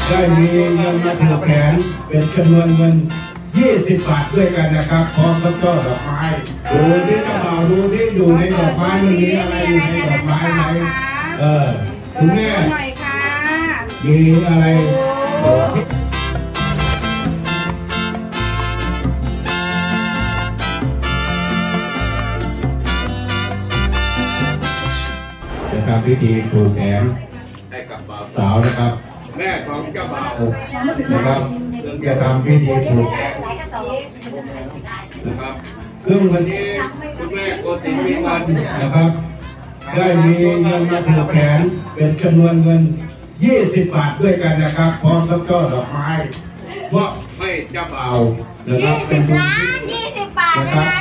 ได้มีเงินมาผูกแขนเป็นจำนวนเงิน20 บาทด้วยกันนะครับพร้อมกับช่อดอกไม้ดูที่เจ้าบ่าวดูที่อยู่ในดอกไม้มันมีอะไรอยู่ในดอกไม้ไหมคุณแม่มีอะไรจะทำพิธีผูกแขนให้กับบ่าวสาวนะครับแม่ของเจ้าบ่าวนะครับจะทำพิธีผูกแขนนะครับซึ่งวันนี้คุณแม่โกศินทร์มีวันนะครับได้มีเงินมาผูกแขนเป็นจำนวนเงิน20 บาทด้วยกันนะครับพร้อมกับช่อดอกไม้มอบให้เจ้าบ่าวนะครับเป็น 20 บาทนะครับ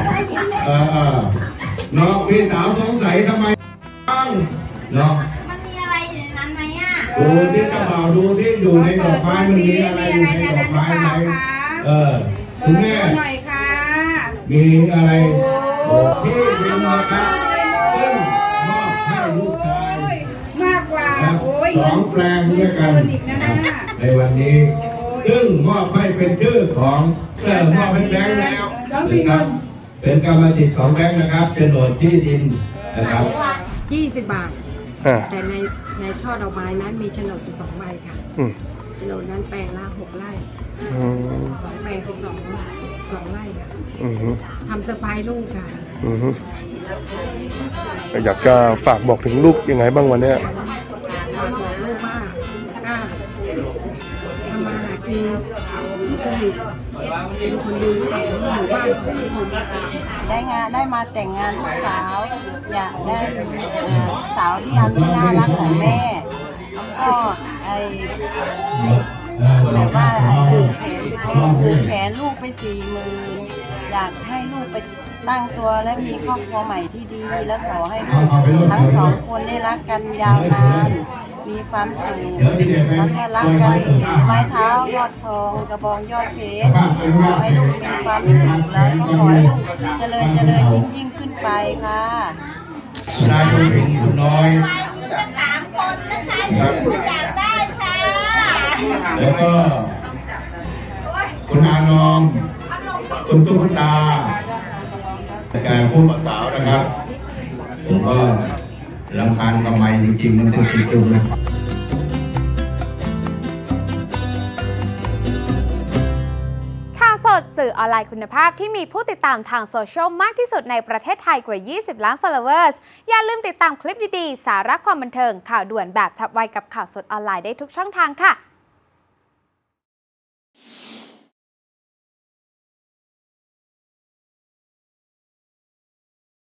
น้องพี่สาวสงสัยทำไมเนาะมันมีอะไรอยู่ในนั้นไหมดูที่เจ้าบ่าวดูที่อยู่ในดอกไม้มันมีอะไรอยู่ในดอกไม้ไหมคุณแม่มีอะไรที่ดินนะครับซึ่งมอบให้ลูกชายมากกว่า 2 แปลงด้วยกันในวันนี้ซึ่งมอบให้เป็นชื่อของมอบให้แบงค์แล้วนะครับเป็นกรรมสิทธิ์ของแบงค์นะครับเป็นโฉนดที่ดินนะครับ 20 บาทแต่ในช่อดอกไม้นั้นมีโฉนดอยู่2 ใบค่ะโฉนดนั้นแปลงละ6 ไร่2 แปลงเป็น2 ไร่ค่ะทำเซอร์ไพรส์ลูกค่ะอยากจะฝากบอกถึงลูกยังไงบ้างวันนี้ฝากบอกลูกว่าก็ทำมาหากินที่ผลิตเป็นคนดีของหมู่บ้านของทุกคนได้มาแต่งงานลูกสาวอยากได้สาวที่อันน่ารักของแม่ก็แบบว่าผูกแขนลูกไป40,000อยากให้ลูกไปตั้งตัวและมีครอบครัวใหม่ที่ดีและขอให้ลูกทั้ง2 คนได้รักกันยาวนานมีความสุขแล้วก็รักกันไม้เท้ายอดทองกระบองยอดเพชรขอให้ลูกมีความสุขแล้วก็ขอให้ลูกเจริญยิ่งขึ้นไปค่ะนายผู้หญิงผู้น้อย 3 คนนะคะอยากได้ค่ะแล้วก็คุณอานอมคุณตุ๊กตาการพูดสาวนะครับผมก็รำคาญทำไมจริงๆมันเป็นจุดนะข่าวสดสื่อออนไลน์คุณภาพที่มีผู้ติดตามทางโซเชียลมากที่สุดในประเทศไทยกว่า20 ล้าน followers อย่าลืมติดตามคลิปดีๆสาระความบันเทิงข่าวด่วนแบบฉับไวกับข่าวสดออนไลน์ได้ทุกช่องทางค่ะ